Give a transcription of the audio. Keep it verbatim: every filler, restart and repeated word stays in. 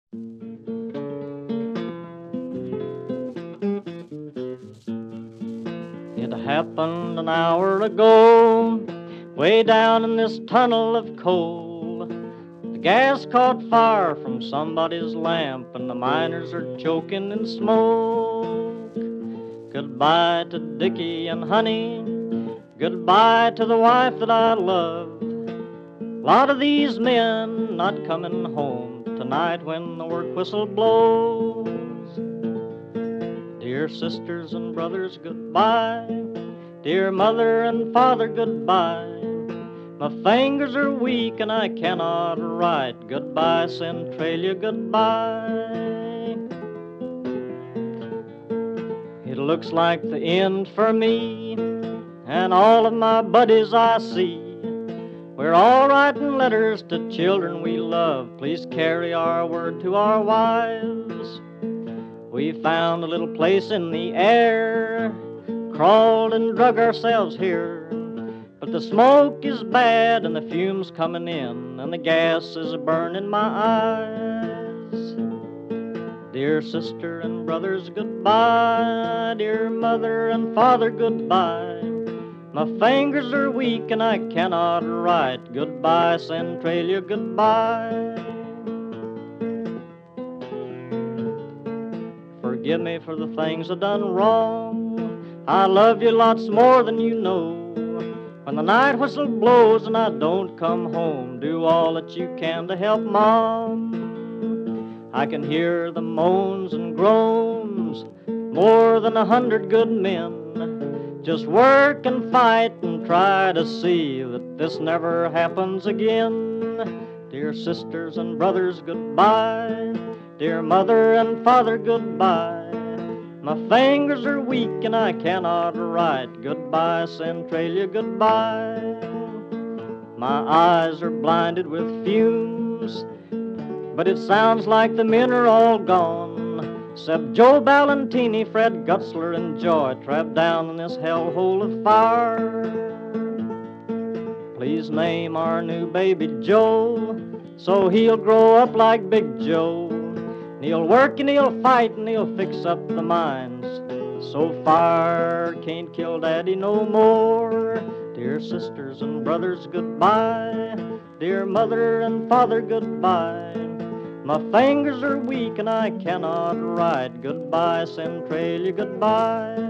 It happened an hour ago, way down in this tunnel of coal. The gas caught fire from somebody's lamp, and the miners are choking in smoke. Goodbye to Dickie and Honey, goodbye to the wife that I love. A lot of these men not coming home tonight when the work whistle blows. Dear sisters and brothers, goodbye. Dear mother and father, goodbye. My fingers are weak and I cannot write. Goodbye, Centralia, goodbye. It looks like the end for me and all of my buddies I see. We're all writing letters to children we love. Please carry our word to our wives. We found a little place in the air, crawled and drug ourselves here. But the smoke is bad and the fumes coming in, and the gas is burning my eyes. Dear sister and brothers, goodbye. Dear mother and father, goodbye. My fingers are weak and I cannot write. Goodbye, Centralia, goodbye. Forgive me for the things I've done wrong. I love you lots more than you know. When the night whistle blows and I don't come home, do all that you can to help Mom. I can hear the moans and groans, more than a hundred good men. Just work and fight and try to see that this never happens again. Dear sisters and brothers, goodbye. Dear mother and father, goodbye. My fingers are weak and I cannot write. Goodbye, Centralia, goodbye. My eyes are blinded with fumes, but it sounds like the men are all gone, except Joe Ballantini, Fred Gutzler, and Joy, trapped down in this hellhole of fire. Please name our new baby Joe, so he'll grow up like Big Joe. And he'll work and he'll fight and he'll fix up the mines, so fire can't kill Daddy no more. Dear sisters and brothers, goodbye. Dear mother and father, goodbye. My fingers are weak and I cannot write. Goodbye, Centralia, goodbye.